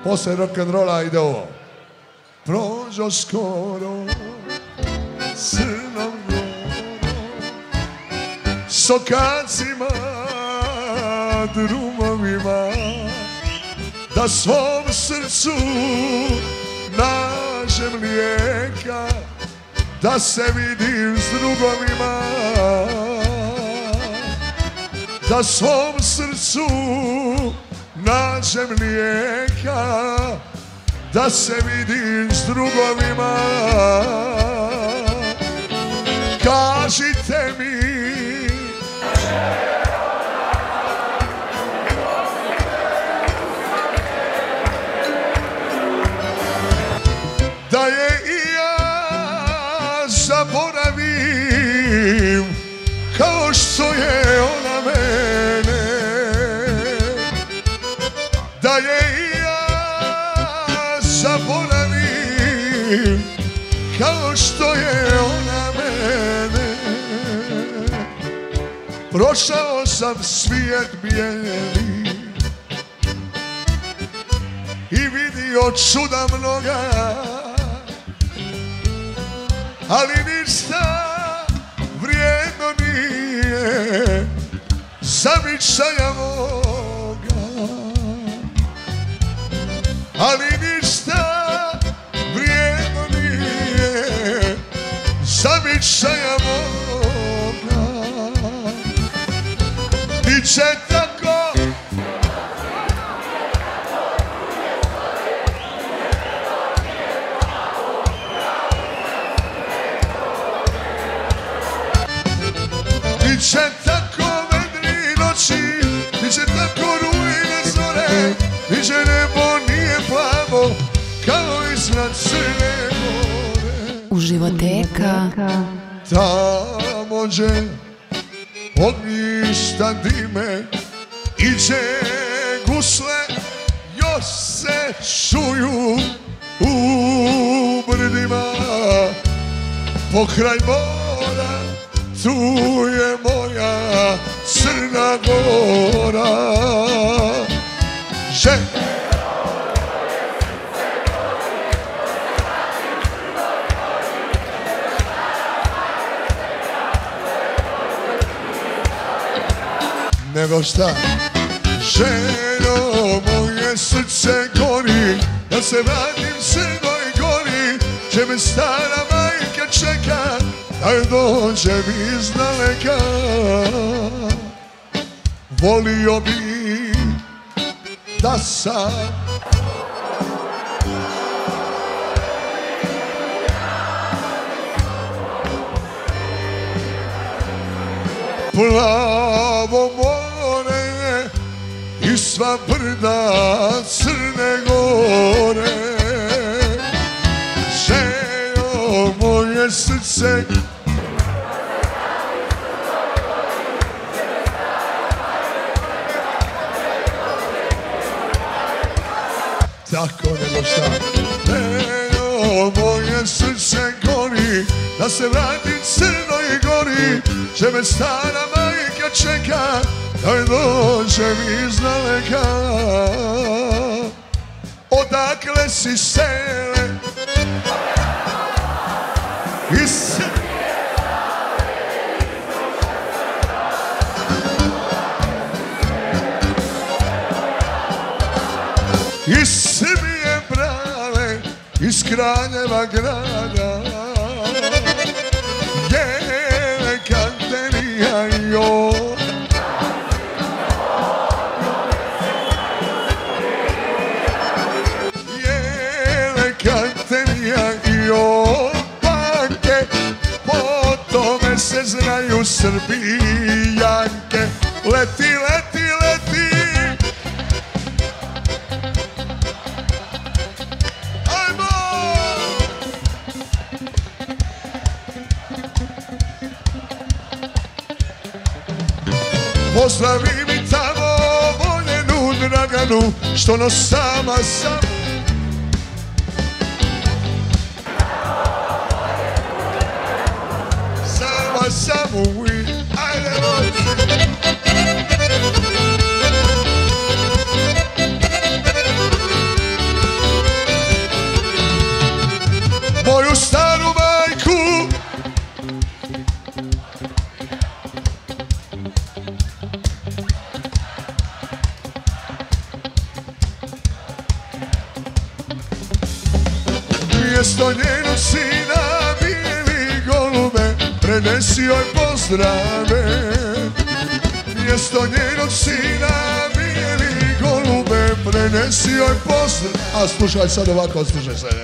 Posle rock'n'rolla ide ovo. Prođo skoro Crnom Gorom, sokacima, drumovima, da svom srcu nađem lijeka, da se vidim s drugovima, da svom srcu nađem lijeka, da se vidim s drugovima. Kažite mi da je i ja zaboravim kao što je ona mene, da je i ja zaboravim kao što je ona mene. Prošao sam svijet bijeli i vidio čuda mnoga, ali ništa vrijedno nije zavičaja moga, ali ništa vrijedno nije zavičaja moga. Ti će tako biće tako vedri noći, biće tako rujne zore, biće nebo nije plavo kao iznad Crne Gore. Uživoteka. Tamo gdje ognjišta dime i gdje gusle još se čuju u brdima, pokraj mora tu je moja Crna Gora. Nego šta? Ženo, moje srce gori, da se vratim Crnoj Gori, će me stara majka čeka, da joj dođem iz daleka. Volio bi da sam plavo more i sva brda Crne Gore. Ženo, moje srce tako nego šta? Ženo, moje srce gori, da se vratim Crnoj Gori, će me stara majka čeka, da joj dođem iz daleka. Odakle si sele iz Srbije brale, iz Kraljeva grada, Jele Kanterija jo. Jele Kanterija jo, banke, po tome se znaju Srbijanke. Leti, leti, leti, pozdravi mi tamo voljenu Draganu, što no sama sam. Sama sam uvijek, ajde roci. mjesto njenog sina bijeli golube, prenesi joj pozdrave. Mjesto njenog sina bijeli golube, prenesi joj pozdrave. A slušaj sad ovako, slušaj sad.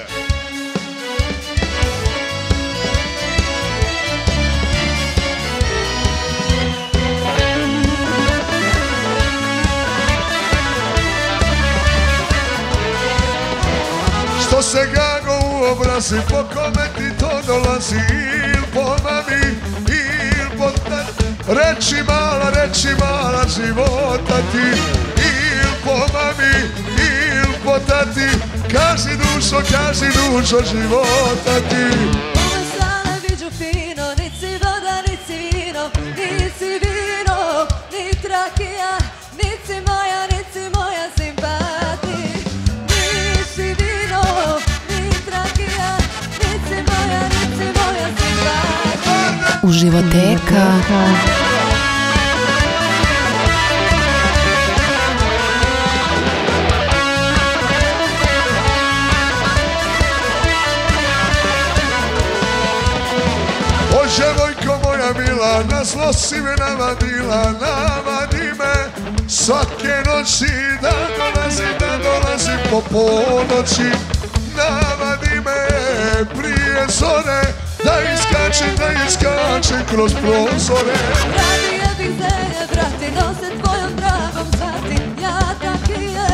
Što se gago u obrazi, po kome ti to dolazi, il po mami, il po tati. Reći mala života ti, il po mami, il po tati. Kaži dušo života ti. Ove strane viđu fino, nici voda, nici vino, nici vino, ni trakija, nici moja simpati. Nici vino, ni trakija, nici moja simpati. Uživoteka. O djevojko moja mila, na zlo si me navadila, navadi me svake noći, da dolazi po ponoći. Navadi me prije zore, da iskačem kroz prozore. Radije bih se, brati, no se tvojom dragom zvati. Ja takije,